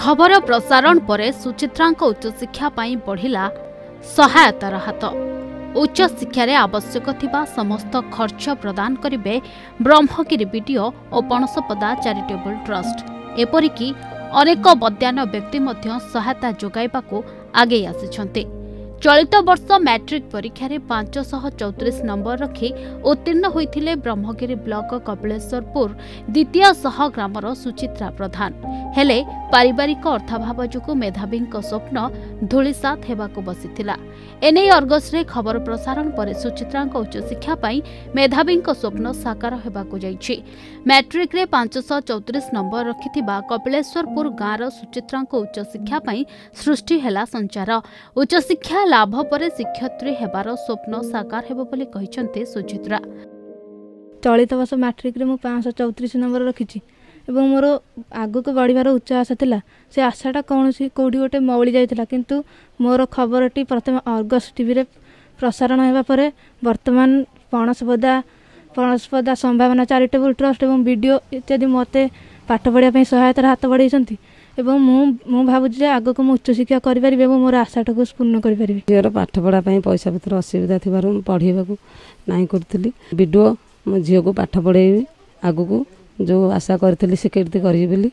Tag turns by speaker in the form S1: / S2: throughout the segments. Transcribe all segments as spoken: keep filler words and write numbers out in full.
S1: खबर प्रसारण पर सुचित्रा उच्चशिक्षा बढ़िला सहायतार हाथ। उच्च शिक्षार आवश्यक थिबा समस्त खर्च प्रदान करिबे ब्रह्मगिरी बीडीओ और पणसपदा चैरिटेबल ट्रस्ट। एपरिकी अनेक बद्यान व्यक्ति मध्य सहायता जोगाइबाकू आगे आसिछन्ते। चलित वर्ष मैट्रिक परीक्षा रे पांच सौ चौतीस नंबर रखी उत्तीर्ण होइथिले ब्रह्मगिरी ब्लॉक कपिलेश्वरपुर द्वितीय सह ग्रामर सुचित्रा प्रधान। हेले पारिवारिक अर्थाभाव जोगु मेधावी स्वप्न धूलिसात हेबाकू बसिथिला। एने अर्गस रे खबर प्रसारण पर सुचित्रा उच्चशिक्षा पाई मेधावी स्वप्न साकार हेबाकू जाइछि। मैट्रिक रे पांच सौ चौतीस नंबर रखिथिबा कपिलेश्वरपुर गाँर सुचित्रा उच्चशिक्षा पाई सृष्टि हेला संचार। उच्चशिक्षा लाभ पर शिक्षयित्री हेबार स्वप्न साकार हेबो बोली कहिसंते सुचित्रा।
S2: चलित वर्ष मैट्रिक रे मु पांच सौ चौतीस नंबर रखिछि एवं मोर आगु को बढ़िबार उच्च आशा थिला। से आशाटा कौनसी कोठी गोटे मौली जाइथिला, किंतु मोर खबरटी प्रथम अर्गस टीवी रे प्रसारण हेबा परे वर्तमान पणसपदा पणसपदा संभावना चैरिटेबल ट्रस्ट एवं वीडियो इत्यादि मते पाठ पढ़िया पई सहायतार हाथ बढ़ाइछंती एवं मु मु भाबुछि जे आगु को मु उच्च शिक्षा करि परिबे एवं मोर आशाटा को पूर्ण करि परिबे।
S3: झियर पाठ पढ़ा पई पैसा पत्र असुविधा थिबारु पढिबाकू नाही करथिली। वीडियो मो झियो को पाठ पढ़ेबी, आगु को जो आशा करथिली से कीर्ति करी बोली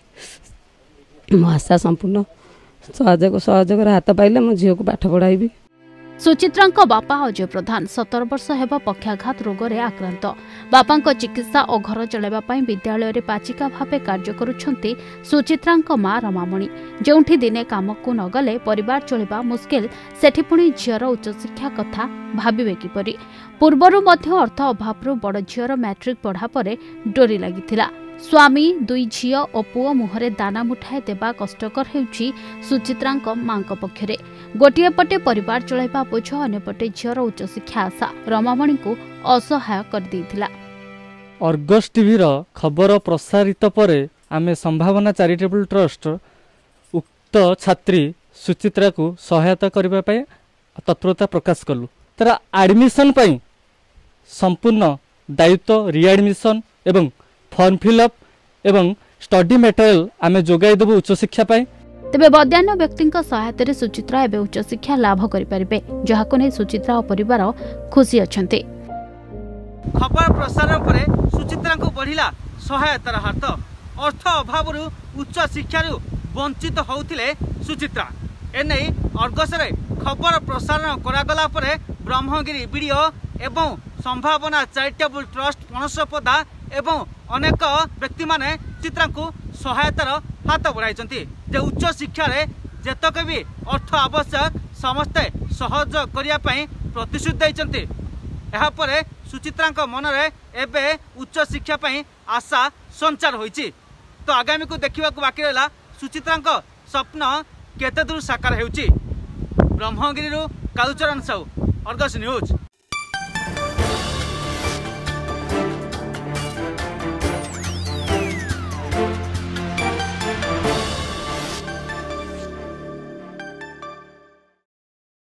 S3: मो आशा संपूर्ण सहयोग सहयोग हाथ पाइले मो झियो को पाठ पढ़ाइबी।
S1: सुचित्रा बापा अजय प्रधान सतर वर्ष हेबा पक्षाघात रोगरे आक्रांत। बापा चिकित्सा और घर चलाइबा विद्यालय रे पाचिका भावे कार्य करुछंती सुचित्रा मां रमामणि। जोंठी दिने काम को न गले परिवार चलिबा मुश्किल, सेठी पुणी झियर उच्च शिक्षा कथा भाबिबे किपरि। पूर्वरु मध्य अर्थ अभावरु बड़ झियर मैट्रिक पढ़ा परे डोरी लागिथिला। स्वामी दुई झियो और पुओ मुहरे दाना मुठाए देबा कष्टकर हेउछि सुचित्रा मां पक्षरे। गोटे पटे परिवार चलाइबा बोझ, अन्यपटे झियर उच्च शिक्षा आशा रमामणि को असहाय कर देइथिला।
S4: अर्गस टीवी रो खबर प्रसारित परे आमे संभावना चैरिटेबल ट्रस्ट उक्त छात्री सुचित्रा को सहायता करबा पय तत्परता प्रकाश कलु। तार एडमिशन पय संपूर्ण दायित्व रिएडमिशन एवं फॉर्म फिलअप एवं स्टडी मटेरियल आमे जोगाई देबु उच्च शिक्षा पाए।
S1: तेबे बद्यान व्यक्ति सहायता सुचित्रा एवं उच्च शिक्षा लाभ करिपारिबे, जहाको नै सुचित्रा और परिवार खुशी अछन्ते।
S5: खबर प्रसारण परे सुचित्रा को बढ़िला सहायतार हाथ। अर्थ अभाव उच्च शिक्षा वंचित होउथिले सुचित्रा। एने अर्गस रे खबर प्रसारण करागला परे ब्रह्मगिरी वीडियो एवं संभावना चैरिटेबल ट्रस्ट पणसपदा एवं अनेक व्यक्ति माने चित्रा को सहायतार हाथ बढ़ाई। उच्च शिक्षा रे जेतक भी अर्थ आवश्यक समस्ते सहयोग करिया पई प्रतिश्रुति दैछन्ते। एहा परे सुचित्रा मन रे एबे उच्च शिक्षा पई आशा संचार होईछि। तो आगामी को देखिबा को बाकी रहला सुचित्रा स्वप्न केते दूर साकार हेउछि। Brahmagiri Kalucharan Sahu, Argus news.